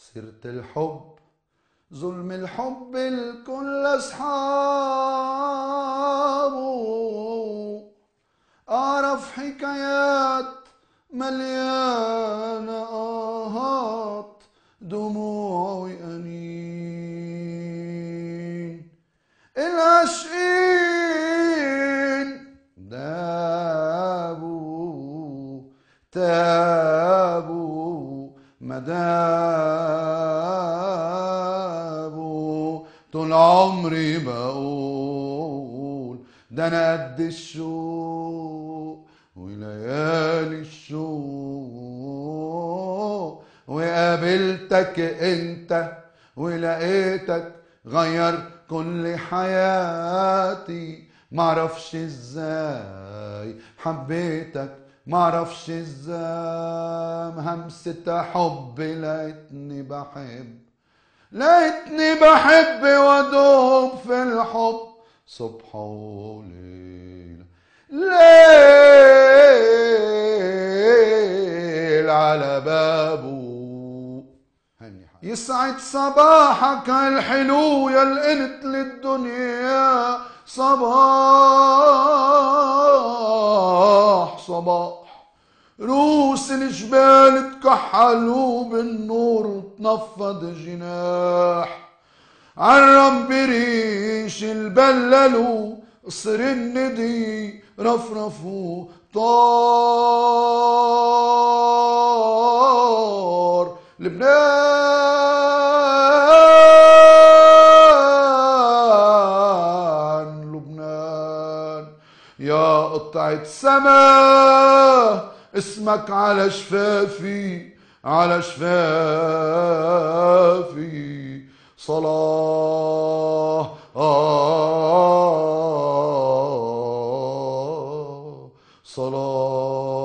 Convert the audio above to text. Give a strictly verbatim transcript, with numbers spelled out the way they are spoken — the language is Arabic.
سيرة الحب ظلم الحب الكل أصحابه، أعرف حكايات مليانة آهات دموع وأنين. العاشقين دابوا تابوا مدابوا، طول عمري بقول ده انا قد الشوق وليالي الشوق، وقابلتك انت ولقيتك غير كل حياتي. معرفش ازاي حبيتك، معرفش ازاي همسة حب لقيتني بحب، لقيتني بحب وادوب في الحب صبح وليل، ليل على بابه. يسعد صباحك الحلو يا القنت للدنيا، صباح صباح روس الجبال تكحلوا بالنور وتنفض جناح، عرم بريش البللوا قصر الندي رفرفوا طار لبنان لبنان يا قطعة سما اسمك على شفافي على شفافي صلاة صلاة